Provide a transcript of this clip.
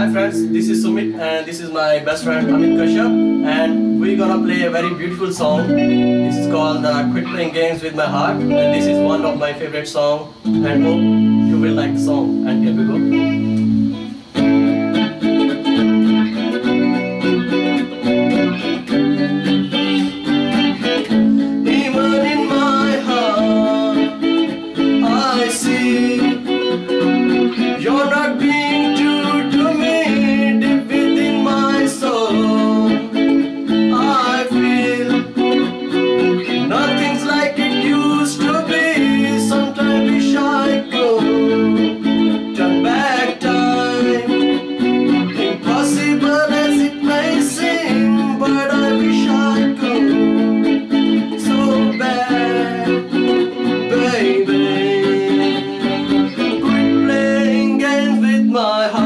Hi friends, this is Sumit and this is my best friend Amit and we're gonna play a very beautiful song. This is called Quit Playing Games with My Heart, and this is one of my favorite songs, and hope you will like the song. And here we go. You're not being true to me, deep within my soul. I feel nothing's like it used to be. Sometimes wish I could turn back time. Impossible as it may seem, but I wish I could so bad, baby. My heart.